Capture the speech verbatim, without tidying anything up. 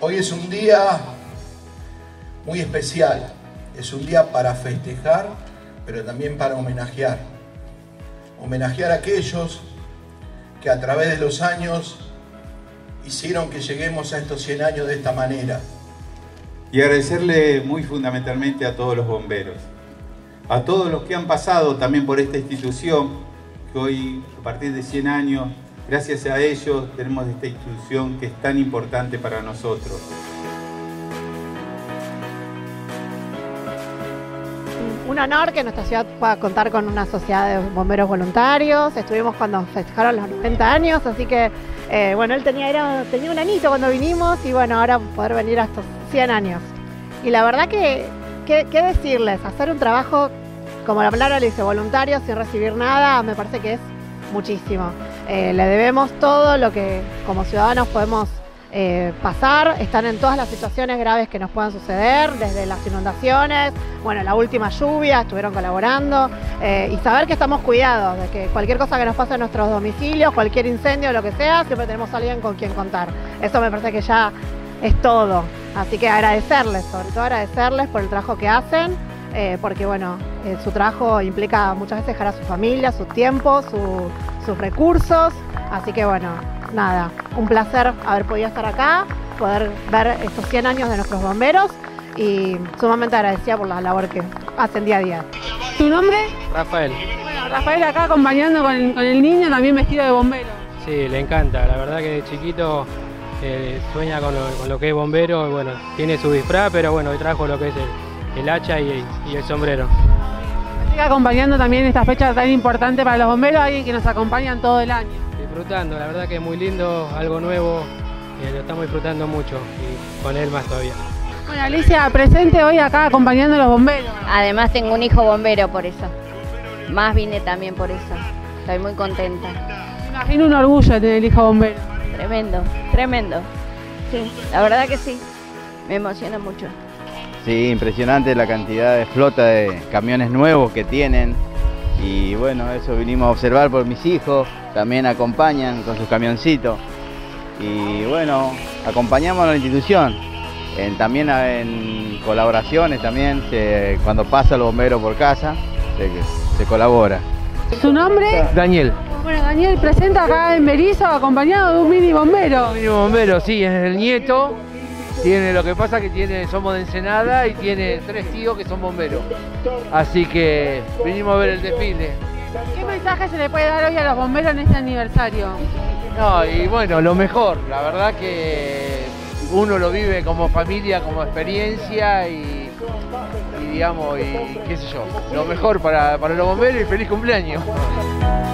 Hoy es un día muy especial, es un día para festejar, pero también para homenajear. Homenajear a aquellos que a través de los años hicieron que lleguemos a estos cien años de esta manera. Y agradecerle muy fundamentalmente a todos los bomberos, a todos los que han pasado también por esta institución, que hoy, a partir de cien años, gracias a ellos tenemos esta institución que es tan importante para nosotros. Un honor que nuestra ciudad pueda contar con una sociedad de bomberos voluntarios. Estuvimos cuando festejaron los noventa años, así que eh, bueno, él tenía, era, tenía un anito cuando vinimos y bueno, ahora poder venir a estos cien años. Y la verdad que, ¿qué decirles? Hacer un trabajo, como la palabra le dice, voluntario, sin recibir nada, me parece que es muchísimo. Eh, le debemos todo lo que como ciudadanos podemos eh, pasar, están en todas las situaciones graves que nos puedan suceder, desde las inundaciones, bueno, la última lluvia, estuvieron colaborando, eh, y saber que estamos cuidados, de que cualquier cosa que nos pase en nuestros domicilios, cualquier incendio, lo que sea, siempre tenemos a alguien con quien contar. Eso me parece que ya es todo. Así que agradecerles, sobre todo agradecerles por el trabajo que hacen, eh, porque bueno, eh, su trabajo implica muchas veces dejar a su familia, su tiempo, su, sus recursos. Así que bueno, nada, un placer haber podido estar acá, poder ver estos cien años de nuestros bomberos y sumamente agradecida por la labor que hacen día a día. ¿Tu nombre? Rafael. Bueno, Rafael acá acompañando con el, con el niño también vestido de bombero. Sí, le encanta, la verdad que de chiquito eh, sueña con lo, con lo que es bombero, y bueno, tiene su disfraz, pero bueno, hoy trajo lo que es el, el hacha y, y el sombrero. Así que acompañando también esta fecha tan importante para los bomberos, alguien que nos acompañan todo el año. Disfrutando, la verdad que es muy lindo, algo nuevo, eh, lo estamos disfrutando mucho y con él más todavía. Bueno, Alicia, presente hoy acá acompañando a los bomberos. Además tengo un hijo bombero por eso, más vine también por eso, estoy muy contenta. Me imagino un orgullo tener el hijo bombero. Tremendo, tremendo, sí, la verdad que sí, me emociona mucho. Sí, impresionante la cantidad de flota de camiones nuevos que tienen. Y bueno, eso vinimos a observar por mis hijos, también acompañan con sus camioncitos. Y bueno, acompañamos a la institución, en, también en colaboraciones, también se, cuando pasa el bombero por casa, se, se colabora. ¿Su nombre? Daniel. Bueno, Daniel presenta acá en Berizo acompañado de un mini bombero. Un mini bombero, sí, es el nieto. Tiene, lo que pasa que tiene, somos de Ensenada y tiene tres tíos que son bomberos. Así que vinimos a ver el desfile. ¿Qué mensaje se le puede dar hoy a los bomberos en este aniversario? No, y bueno, lo mejor, la verdad que uno lo vive como familia, como experiencia y, y digamos, y qué sé yo, lo mejor para, para los bomberos y feliz cumpleaños.